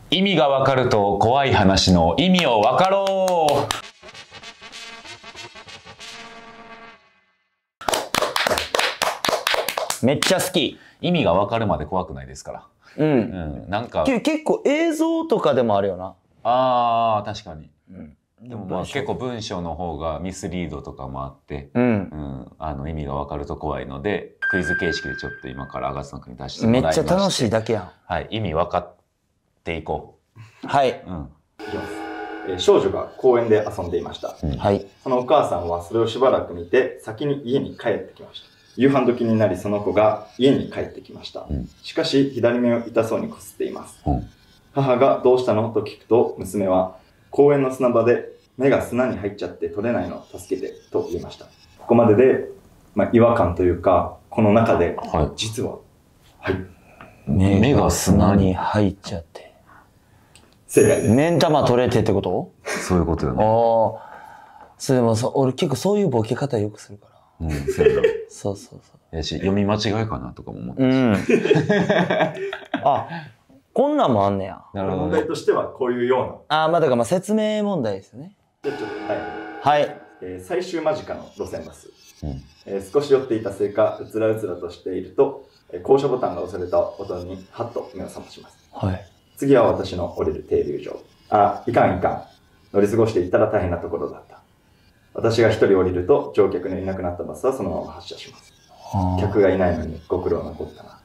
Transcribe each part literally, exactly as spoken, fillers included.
意味がわかると怖い話の意味をわかろう。めっちゃ好き。 意味がわかるまで怖くないですから。 うん。 うん、なんか。 結構映像とかでもあるよな。 ああ、確かに。 うん。 でもまあ結構文章の方がミスリードとかもあって、 うん。 うん、あの意味がわかると怖いので、クイズ形式でちょっと今から吾妻君に出してもらいまして。 めっちゃ楽しいだけやん。 はい、意味分かっていこう。はい。 うん。いきます。えー、少女が公園で遊んでいました。 うん、はい。 そのお母さんはそれをしばらく見て、先に家に帰ってきました。夕飯時になりその子が家に帰ってきました。うん、しかし左目を痛そうにこすっています。うん、母がどうしたのと聞くと、娘は公園の砂場で目が砂に入っちゃって取れないの助けてと言いました。ここまでで、まあ、違和感というか、この中で、はい、実は、はい。 目が砂に入っちゃって。 正解です。 目ん玉取れてってこと？ そういうことよね。 ああ。それでもさ、俺結構そういうボケ方よくするから。 うん、そうやな。 そうそうそう。 やし、読み間違いかなとかも思って。うん。 あ、こんなんもあんねや。 なるほど。問題としてはこういうような。ああ、まあだからまあ説明問題ですよね。 じゃあちょっと、はい。 はい。 えー、最終間近の路線バス。うんえー、少し寄っていたせいか、うつらうつらとしていると、えー、降車ボタンが押された音にハッと目を覚まします。 はい。 次は私の降りる停留場。あ、いかんいかん。乗り過ごしていったら大変なところだった。私が一人降りると、乗客のいなくなったバスはそのまま発車します。客がいないのにご苦労残ったな。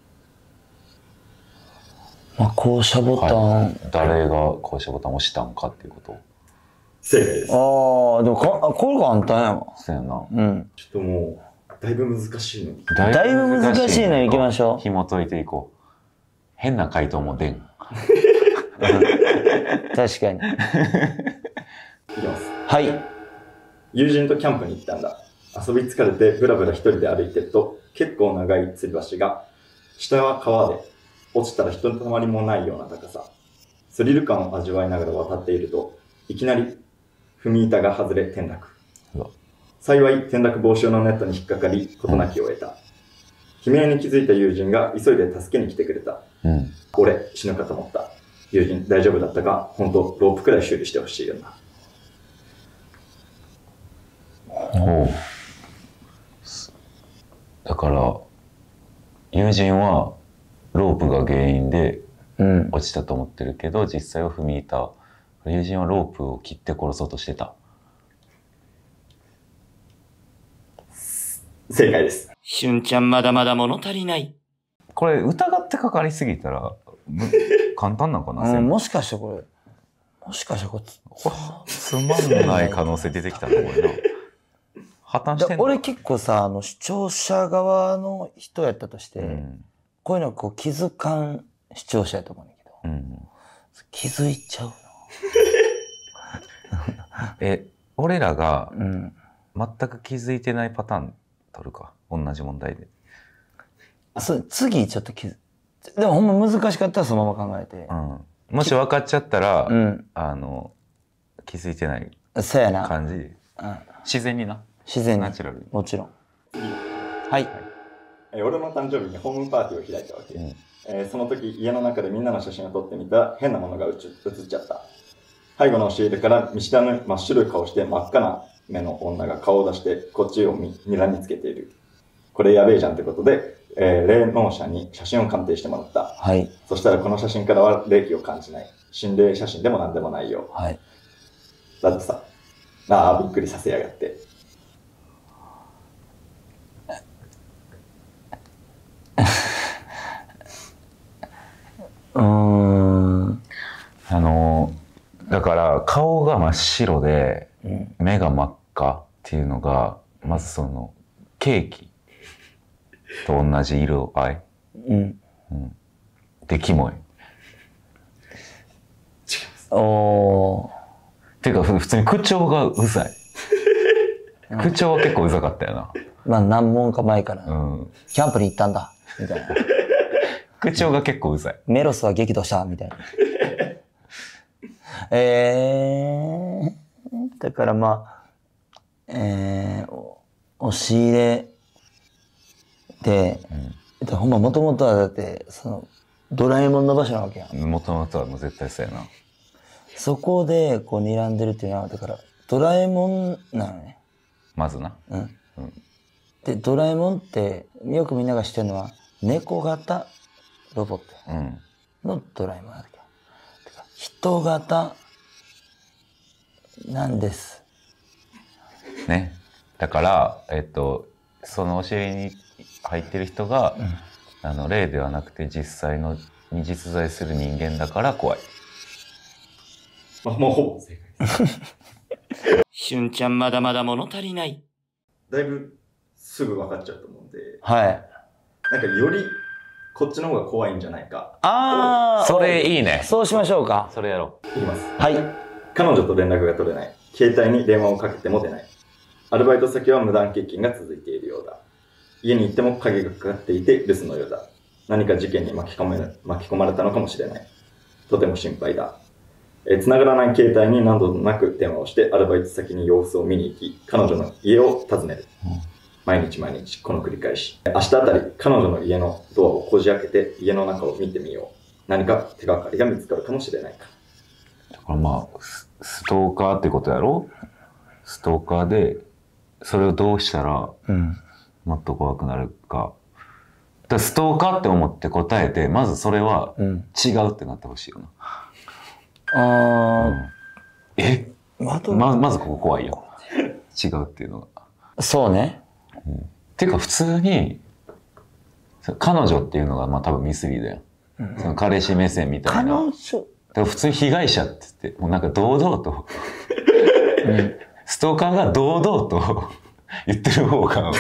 まあ、降車ボタン、はい、 誰が降車ボタンを押したんかっていうこと。 正解です。 ああ、でもか、これが簡単やわ。 そうやな。 うん。 ちょっともう、だいぶ難しいの。 だいぶ難しいの行きましょう。 紐解いていこう。変な回答も出ん。 確かに。 いきます。 はい。 友人とキャンプに行ったんだ。遊び疲れてブラブラ一人で歩いてると、結構長い吊り橋が、下は川で、落ちたらひとたまりもないような高さ。スリル感を味わいながら渡っていると、いきなり踏み板が外れ転落。幸い転落防止用のネットに引っかかり、事なきを得た。悲鳴に気づいた友人が急いで助けに来てくれた。うん、俺、死ぬかと思った。友人、大丈夫だったか？本当ロープくらい修理してほしいよな。 おう。だから、友人はロープが原因で落ちたと思ってるけど、うん、実際は踏み板。友人はロープを切って殺そうとしてた。 正解です。 しゅんちゃんまだまだ物足りない。 これ疑ってかかりすぎたら簡単なのかな、 うん、もしかしてこれ、もしかしてこれ、 つまんない可能性出てきたのこれな。破綻してんの？ 俺結構さ、あの視聴者側の人やったとして、うん、こういうのこう気づかん視聴者やと思うんだけど、うん、気づいちゃうの。 え、俺らが全く気づいてないパターン取るか、同じ問題で。 そう、次ちょっと気づでもほんま難しかったらそのまま考えて、 うん、もし分かっちゃったら、うん、あの気づいてない感じ、うん、自然にな。 自然に。 ナチュラルに。 もちろん。はい。 え俺の誕生日にホームパーティーを開いたわけ。うん、えー、その時家の中でみんなの写真を撮ってみたら変なものが写っちゃった。背後の押し入れから見知らぬ真っ白い顔して真っ赤な目の女が顔を出してこっちをにらみつけている。これやべえじゃんってことで、えー、霊能者に写真を鑑定してもらった。 はい。 そしたらこの写真からは霊気を感じない。心霊写真でもなんでもないよ。 はい。 だってさ、ああ、びっくりさせやがって。 うーん。 あのだから顔が真っ白で目が真っ赤っていうのがまずそのケーキと同じ色合い、うんうん、でキモい。 おー。 ていうか普通に口調がうざい。口調は結構うざかったよな。 まあ何問か前から、 うん、 キャンプに行ったんだみたいな。 口調が結構うざい。 メロスは激怒したみたいな。えー、だからまあ、えー、押し入れで、うん、ほんまもともとはだってそのドラえもんの場所なわけやん。 もともとはもう絶対そうやな。 そこでこう睨んでるっていうのはだからドラえもんなのね。 まずな。 うん。うん、でドラえもんってよくみんなが知ってるのは猫型ロボットのドラえもんだけど、人型なんです。 ね。だからえっとそのお尻に入ってる人が、うん、あの霊ではなくて実際のに実在する人間だから怖い。 まあ、もうほぼ正解です。 しゅんちゃんまだまだ物足りない。 だいぶすぐ分かっちゃうと思うんで。 はい。 なんかよりこっちの方が怖いんじゃないか。 ああ、 それいいね。 そうしましょうか。 それやろう。 いきます。 はい。 彼女と連絡が取れない。携帯に電話をかけても出ない。アルバイト先は無断欠勤が続いているようだ。家に行っても鍵がかかっていて留守のようだ。何か事件に巻き込め、巻き込まれたのかもしれない。とても心配だ。えー、繋がらない携帯に何度もなく電話をしてアルバイト先に様子を見に行き、彼女の家を訪ねる。うん、毎日毎日この繰り返し。明日あたり彼女の家のドアをこじ開けて家の中を見てみよう。何か手がかりが見つかるかもしれないか。 だからまあストーカーってことやろ。ストーカーでそれをどうしたら、うん、もっと怖くなるか。だストーカーって思って答えて、まずそれは違うってなってほしいよな。うん、ああ、うん、え、ま, まずここ怖いよ。違うっていうのが。そうね。うん、っていうか普通に彼女っていうのがまあ多分ミスリードやん。うん、その彼氏目線みたいな。彼女。で普通に被害者って言ってもうなんか堂々と、うん、ストーカーが堂々と言ってる方が。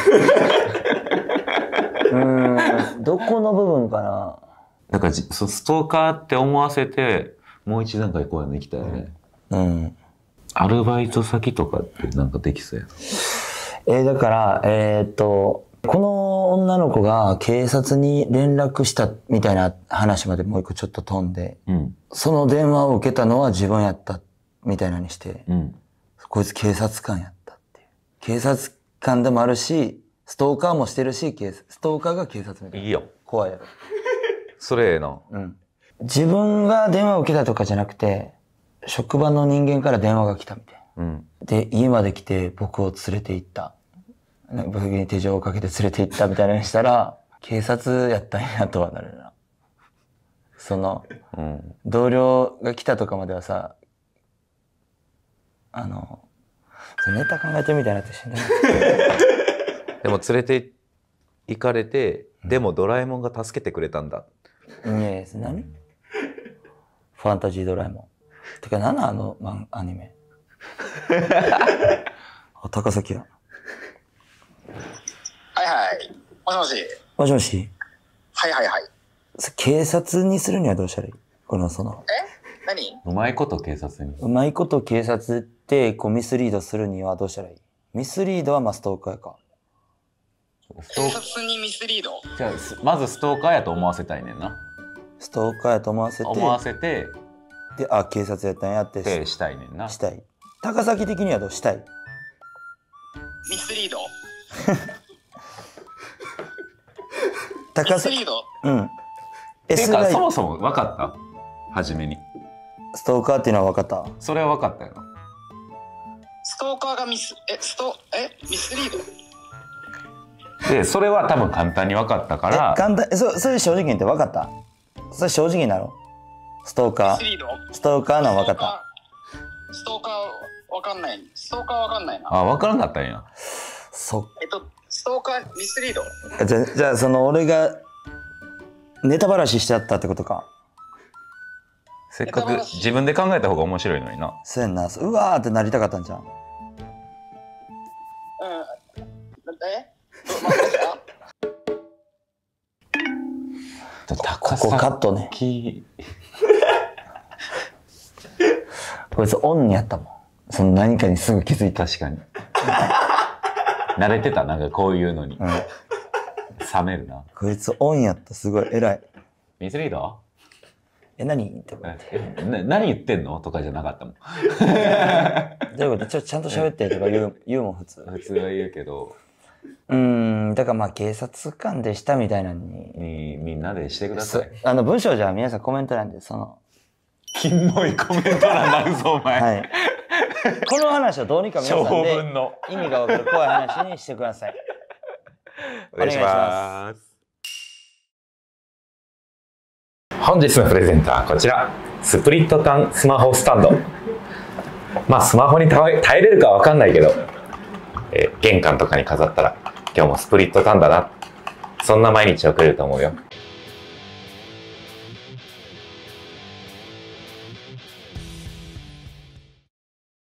うーん、どこの部分かな。 だからストーカーって思わせてもう一段階こういうの行きたいよね。うん。アルバイト先とかってなんかできそうやな。 えー、だからえー、っとこの女の子が警察に連絡したみたいな話までもう一個ちょっと飛んで、うん、その電話を受けたのは自分やったみたいなにして、うん、こいつ警察官やったっていう。警察官でもあるし。ストーカーもしてるし、ストーカーが警察みたいな。 いいよ。 怖いやろ。 それええな。 うん。自分が電話を受けたとかじゃなくて、職場の人間から電話が来たみたいな。うん。で、家まで来て僕を連れて行った。僕に手錠をかけて連れて行ったみたいなにしたら、警察やったんやとはなるな。その、うん、同僚が来たとかまではさ、あの、ネタ考えてるみたいになってしんどい。 でも連れて行かれて、でもドラえもんが助けてくれたんだ。 いやいや、何？ファンタジードラえもん。てか、何あのアニメ。あ、高崎や。 はいはい。もしもし。 もしもし。 はいはいはい。 警察にするにはどうしたらいい？このその。 え？何？ うまいこと警察に。 うまいこと警察ってこうミスリードするにはどうしたらいい？ミスリードはまあストーカーか。 警察にミスリード？ じゃあまずストーカーやと思わせたいねんな。 ストーカーやと思わせて思わせてで、あ、警察やったんやってでしたいねんな。 したい。高崎的にはどうしたい？ ミスリード？ 高崎。 ミスリード？ うん。 え、てかそもそも分かった？初めにストーカーっていうのは分かった？ それは分かったよな。 ストーカーがミスえストえミスリード？ で、それは多分簡単に分かったから。 簡単、そ、それ正直に言って分かった？それ正直なの？ストーカー。ストーカーなの分かった。 ストーカー分かんない。ストーカー分かんないな。 あ、分からなかったんや。 そえっと、ストーカーミスリード？ じゃ、じゃあその俺がネタばらししちゃったってことか。 せっかく自分で考えた方が面白いのにな。 そうやんな。うわーってなりたかったんじゃん。うん。 え？ ここカットね。こいつオンにやったもん。その何かにすぐ気づいた。 確かに。慣れてた、なんかこういうのに。うん、冷めるな。 こいつオンやった、すごい偉い。 ミスリード？ え、何ってえな何言ってんのとかじゃなかったもん。 どういうこと？ちょ、ちゃんと喋ってとか言う、言うもん普通。 普通は言うけど。 うん、だからまあ警察官でしたみたいなのに。 に、みんなでしてください。 あの文章じゃ皆さんコメント欄で、その。 キモいコメント欄なるぞ、お前。 はい。この話をどうにか皆さんで意味がわかる怖い話にしてください。 お願いします。本日のプレゼントはこちら。スプリットタンスマホスタンド。まあスマホに耐え、耐えれるかわかんないけど、えー、玄関とかに飾ったら今日もスプリットタンだな。そんな毎日送れると思うよ。